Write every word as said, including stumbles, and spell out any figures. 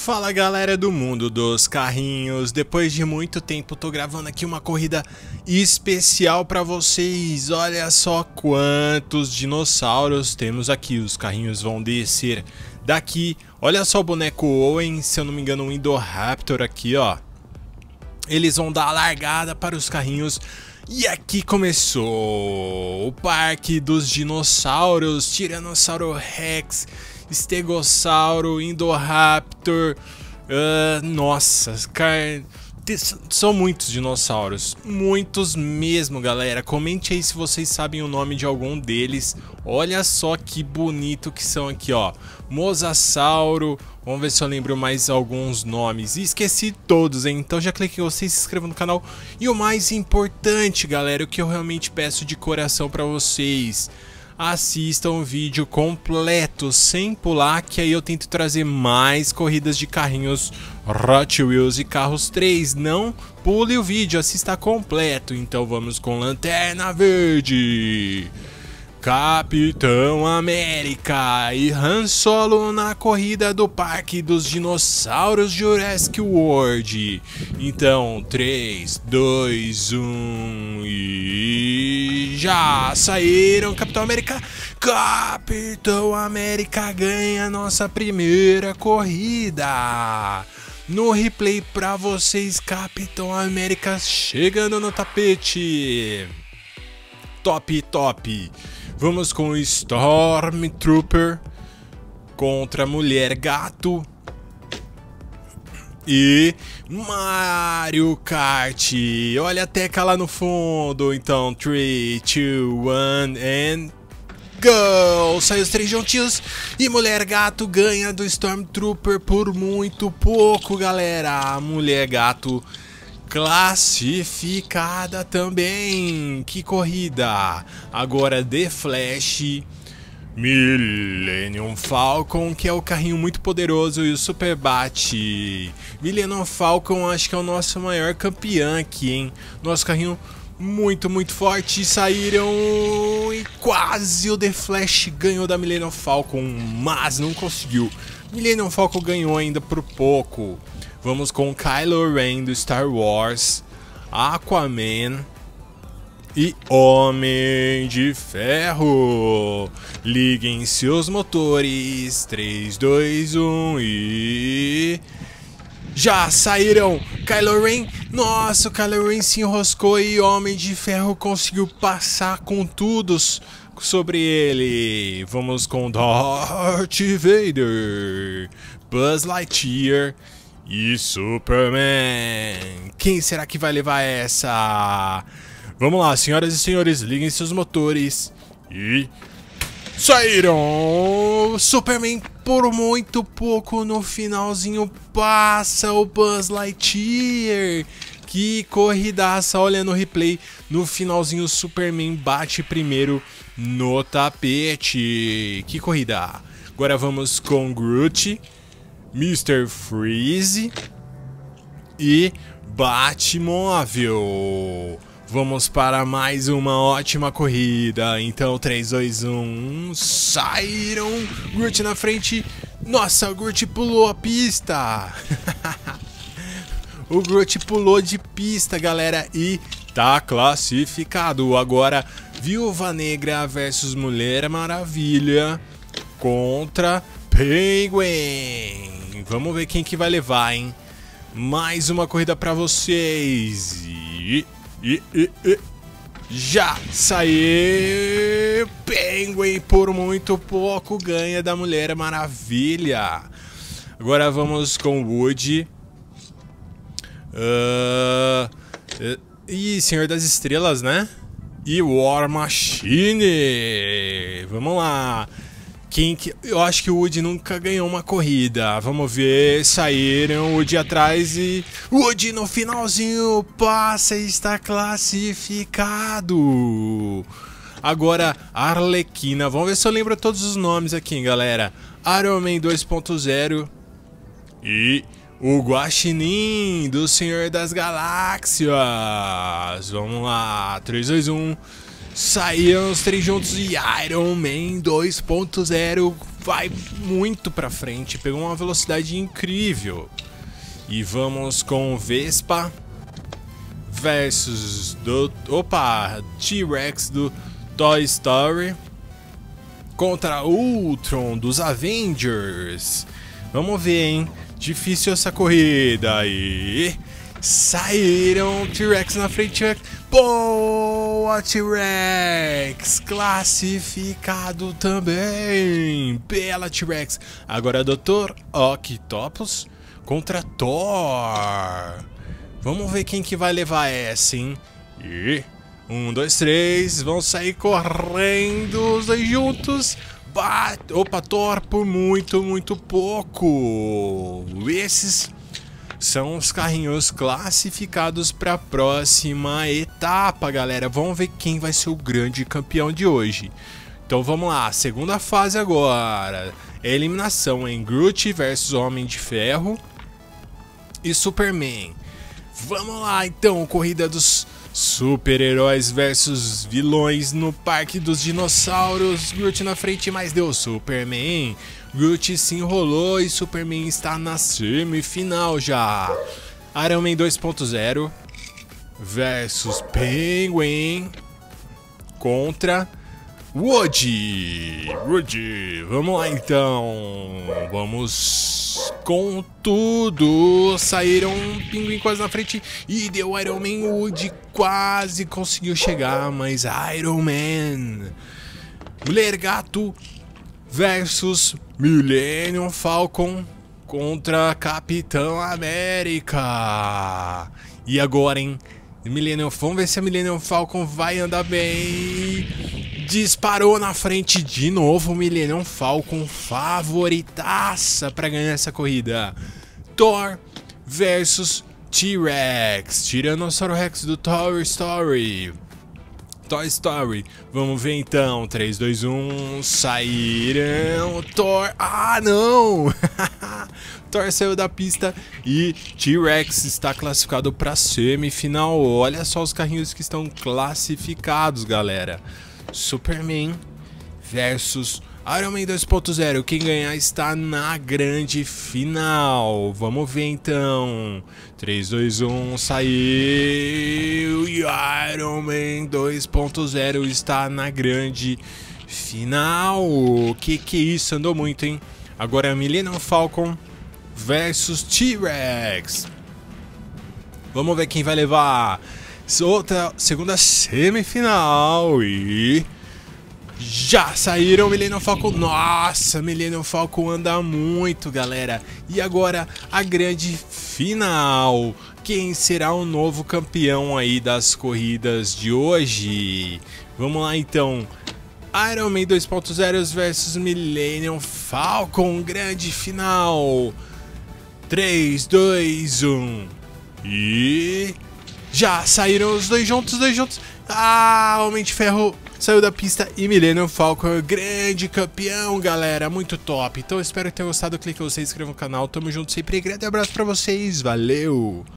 Fala galera do mundo dos carrinhos, depois de muito tempo tô gravando aqui uma corrida especial pra vocês. Olha só quantos dinossauros temos aqui, os carrinhos vão descer daqui. Olha só o boneco Owen, se eu não me engano um Indoraptor aqui ó. Eles vão dar a largada para os carrinhos. E aqui começou o parque dos dinossauros, Tiranossauro Rex, Stegossauro, Indoraptor, uh, nossa, cara, são muitos dinossauros, muitos mesmo galera, comente aí se vocês sabem o nome de algum deles. Olha só que bonito que são aqui ó, Mosasauro, vamos ver se eu lembro mais alguns nomes, e esqueci todos hein, então já clique em gostei, se inscreva no canal, e o mais importante galera, o que eu realmente peço de coração pra vocês, assistam o vídeo completo sem pular, que aí eu tento trazer mais corridas de carrinhos Hot Wheels e Carros três. Não pule o vídeo, assista completo. Então vamos com Lanterna Verde, Capitão América e Han Solo na corrida do Parque dos Dinossauros Jurassic World. Então três, dois, um e já saíram. Capitão América, Capitão América ganha nossa primeira corrida. No replay pra vocês, Capitão América chegando no tapete. Top, top. Vamos com o Stormtrooper contra Mulher Gato e Mario Kart. Olha a Teca lá no fundo. Então, três, dois, um and go! Saiu os três juntinhos e Mulher Gato ganha do Stormtrooper por muito pouco, galera. A Mulher Gato classificada também. Que corrida! Agora The Flash, Millennium Falcon, que é o carrinho muito poderoso, e o Super Bat. Millennium Falcon acho que é o nosso maior campeão aqui, hein? Nosso carrinho muito, muito forte. Saíram e quase o The Flash ganhou da Millennium Falcon, mas não conseguiu. Millennium Falcon ganhou ainda por pouco. Vamos com Kylo Ren do Star Wars, Aquaman e Homem de Ferro. Liguem seus motores. três, dois, um e já saíram. Kylo Ren, nossa, o Kylo Ren se enroscou e Homem de Ferro conseguiu passar com tudo sobre ele. Vamos com Darth Vader, Buzz Lightyear e Superman. Quem será que vai levar essa? Vamos lá, senhoras e senhores, liguem seus motores e saíram! Superman por muito pouco no finalzinho passa o Buzz Lightyear. Que corridaça, olha no replay, no finalzinho o Superman bate primeiro no tapete. Que corrida! Agora vamos com Groot, mister Freeze e Batmóvel. Vamos para mais uma ótima corrida. Então três, dois, um, saíram. Groot na frente. Nossa, o Groot pulou a pista. O Groot pulou de pista, galera, e tá classificado. Agora Viúva Negra versus Mulher Maravilha contra Penguin. Vamos ver quem que vai levar, hein? Mais uma corrida pra vocês. E, e, e, e. Já saiu. Penguin por muito pouco ganha da Mulher Maravilha. Agora vamos com Woody. Uh, uh, e Senhor das Estrelas, né? E War Machine. Vamos lá. Quem que... Eu acho que o Woody nunca ganhou uma corrida. Vamos ver. Saíram o Woody atrás e Woody no finalzinho passa e está classificado. Agora Arlequina. Vamos ver se eu lembro todos os nomes aqui, hein, galera. Iron Man dois ponto zero e o Guaxinim do Senhor das Galáxias. Vamos lá. três, dois, um. Saíram os três juntos e Iron Man dois ponto zero vai muito pra frente, pegou uma velocidade incrível. E vamos com Vespa versus do, opa, T-Rex do Toy Story contra Ultron dos Avengers. Vamos ver, hein? Difícil essa corrida aí. Saíram T-Rex na frente. T-Rex. Boa, T-Rex! Classificado também. Bela T-Rex. Agora doutor Octopus contra Thor. Vamos ver quem que vai levar essa, hein? E um, dois, três. Vão sair correndo os dois juntos. Bate. Opa, Thor por muito, muito pouco. Esses são os carrinhos classificados para a próxima etapa, galera. Vamos ver quem vai ser o grande campeão de hoje. Então vamos lá, segunda fase agora. Eliminação em Groot versus Homem de Ferro e Superman. Vamos lá então, corrida dos super-heróis versus vilões no Parque dos Dinossauros. Groot na frente, mas deu Superman. Groot se enrolou e Superman está na semifinal já. Iron Man dois ponto zero versus Penguin contra Woody. Woody. Vamos lá então. Vamos com tudo. Saíram Pinguim quase na frente e deu Iron Man. Woody quase conseguiu chegar, mas Iron Man. Mulher Gato versus Millennium Falcon contra Capitão América. E agora, hein? Millennium, vamos ver se a Millennium Falcon vai andar bem. Disparou na frente de novo. Millennium Falcon favoritaça para ganhar essa corrida. Thor versus T-Rex. Tiranossauro Rex do Toy Story. Toy Story. Vamos ver então. três, dois, um. Saíram. Thor. Ah, não! Thor saiu da pista e T-Rex está classificado para semifinal. Olha só os carrinhos que estão classificados, galera. Superman versus Iron Man dois ponto zero. Quem ganhar está na grande final. Vamos ver então. três, dois, um, saiu. E Iron Man dois ponto zero está na grande final. Que que é isso? Andou muito, hein? Agora é Millennium Falcon versus T-Rex. Vamos ver quem vai levar. Outra segunda semifinal e já saíram Millennium Falcon. Nossa, Millennium Falcon anda muito, galera. E agora a grande final. Quem será o novo campeão aí das corridas de hoje? Vamos lá então. Iron Man dois ponto zero versus Millennium Falcon. Grande final. três, dois, um. E já saíram os dois juntos, os dois juntos. Ah, Homem de Ferro saiu da pista e Millennium Falcon, grande campeão, galera, muito top. Então espero que tenham gostado, clique em você, se inscreva no canal, tamo junto sempre, grande abraço pra vocês, valeu!